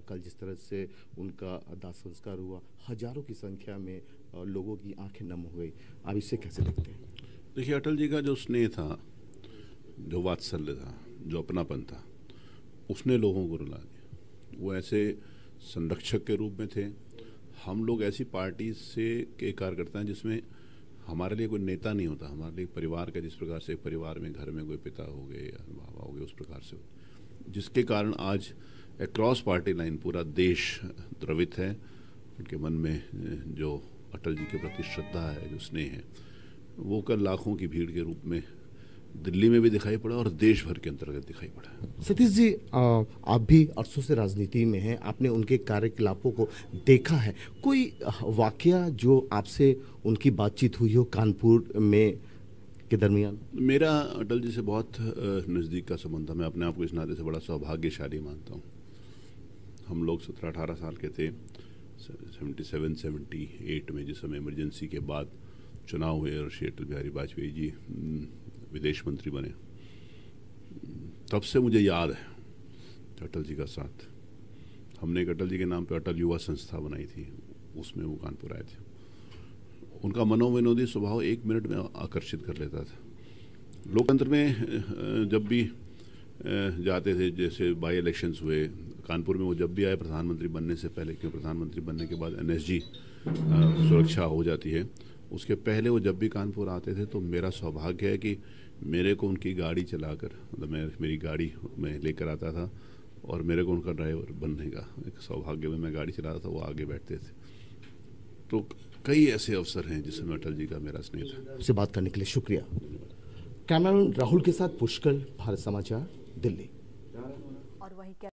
कल जिस तरह से उनका दाह संस्कार हुआ, हजारों की संख्या में लोगों की आंखें नम हो गई। आप इसे कैसे देखते हैं? देखिए, अटल जी का जो स्नेह था, जो वात्सल्य था, जो अपनापन था, उसने लोगों को रुला दिया। वो ऐसे संरक्षक के रूप में थे। हम लोग ऐसी पार्टी से के कार्यकर्ता हैं जिसमें हमारे लिए कोई नेता नहीं होता, हमारे लिए परिवार का, जिस प्रकार से एक परिवार में घर में कोई पिता हो गए या बाबा हो गए, उस प्रकार से, जिसके कारण आज अक्रॉस पार्टी लाइन पूरा देश द्रवित है। उनके मन में जो अटल जी के प्रति श्रद्धा है, जो स्नेह है, वो कल लाखों की भीड़ के रूप में दिल्ली में भी दिखाई पड़ा और देश भर के अंतर्गत दिखाई पड़ा। सतीश जी, आप भी अरसों से राजनीति में हैं, आपने उनके कार्यकलापों को देखा है। कोई वाकया जो आपसे उनकी बातचीत हुई हो कानपुर में के दरमियान? मेरा अटल जी से बहुत नज़दीक का संबंध था। मैं अपने आप को इस नाते से बड़ा सौभाग्यशाली मानता हूँ। हम लोग 17-18 साल के थे 77-78 में, जिस समय इमरजेंसी के बाद चुनाव हुए और श्री अटल बिहारी वाजपेयी जी विदेश मंत्री बने। तब से मुझे याद है अटल जी का साथ। हमने एक अटल जी के नाम पे अटल युवा संस्था बनाई थी, उसमें वो कानपुर आए थे। उनका मनोविनोदी स्वभाव 1 मिनट में आकर्षित कर लेता था। लोकतंत्र में जब भी जाते थे, जैसे बाई इलेक्शंस हुए कानपुर में, वो जब भी आए प्रधानमंत्री बनने से पहले, क्योंकि प्रधानमंत्री बनने के बाद NSG सुरक्षा हो जाती है, उसके पहले वो जब भी कानपुर आते थे तो मेरा सौभाग्य है कि मेरे को उनकी गाड़ी चलाकर, मतलब मेरी गाड़ी में लेकर आता था और मेरे को उनका ड्राइवर बनने का एक सौभाग्य में, मैं गाड़ी चलाता था, वो आगे बैठते थे। तो कई ऐसे अवसर हैं जिसमें अटल जी का मेरा स्नेह था। आपसे बात करने के लिए शुक्रिया। कैमरामैन राहुल के साथ पुष्कर, भारत समाचार, दिल्ली। और वहीं